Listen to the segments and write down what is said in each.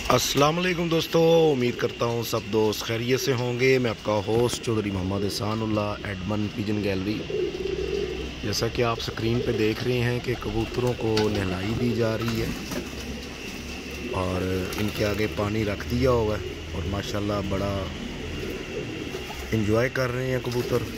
अस्सलाम वालेकुम दोस्तों, उम्मीद करता हूँ सब दोस्त खैरियत से होंगे। मैं आपका होस्ट चौधरी मोहम्मद एहसानुल्लाह एडमन पिजन गैलरी। जैसा कि आप स्क्रीन पे देख रहे हैं कि कबूतरों को नहलाई दी जा रही है और इनके आगे पानी रख दिया हुआ है और माशाल्लाह बड़ा इंजॉय कर रहे हैं कबूतर।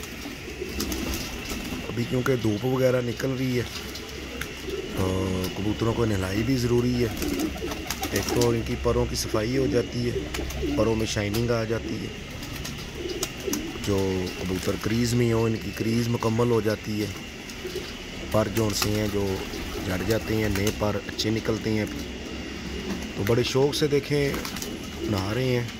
अभी क्योंकि धूप वगैरह निकल रही है तो कबूतरों को नहलाई भी ज़रूरी है। एक तो इनकी परों की सफाई हो जाती है, परों में शाइनिंग आ जाती है। जो कबूतर क्रीज़ में हो इनकी क्रीज़ मुकम्मल हो जाती है। पर जो से हैं जो झड़ जाते हैं, नए पर अच्छे निकलते हैं। तो बड़े शौक़ से देखें नहा रहे हैं।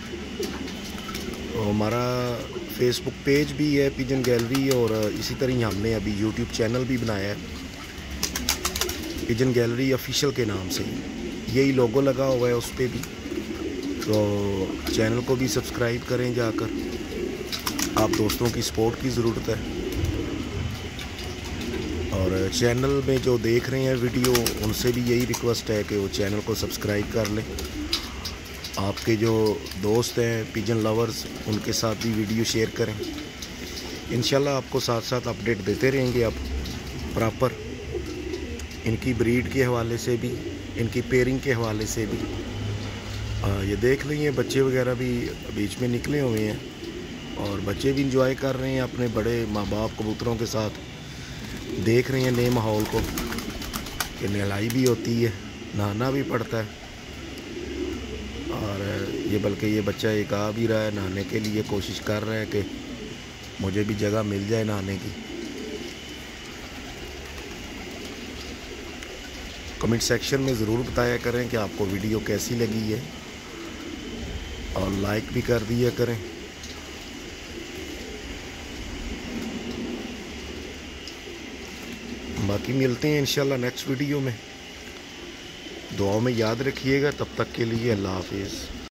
तो हमारा फेसबुक पेज भी है पिजन गैलरी और इसी तरह हमने अभी यूट्यूब चैनल भी बनाया है पिजन गैलरी ऑफिशियल के नाम से। यही लोगो लगा हुआ है उस पर भी, तो चैनल को भी सब्सक्राइब करें जाकर। आप दोस्तों की सपोर्ट की ज़रूरत है और चैनल में जो देख रहे हैं वीडियो उनसे भी यही रिक्वेस्ट है कि वो चैनल को सब्सक्राइब कर लें। आपके जो दोस्त हैं पिजन लवर्स उनके साथ भी वीडियो शेयर करें। इंशाल्लाह आपको साथ साथ अपडेट देते रहेंगे। अब प्रॉपर इनकी ब्रीड के हवाले से भी, इनकी पेयरिंग के हवाले से भी ये देख लीजिए। बच्चे वगैरह भी बीच में निकले हुए हैं और बच्चे भी इंजॉय कर रहे हैं अपने बड़े माँ बाप कबूतरों के साथ। देख रहे हैं नए माहौल को कि नहलाई भी होती है, नहाना भी पड़ता है। और ये बल्कि ये बच्चा एक आ भी रहा है नहाने के लिए, कोशिश कर रहा है कि मुझे भी जगह मिल जाए नहाने की। कमेंट सेक्शन में ज़रूर बताया करें कि आपको वीडियो कैसी लगी है और लाइक भी कर दिया करें। बाकी मिलते हैं इंशाल्लाह नेक्स्ट वीडियो में। दुआओं में याद रखिएगा। तब तक के लिए अल्लाह हाफिज़।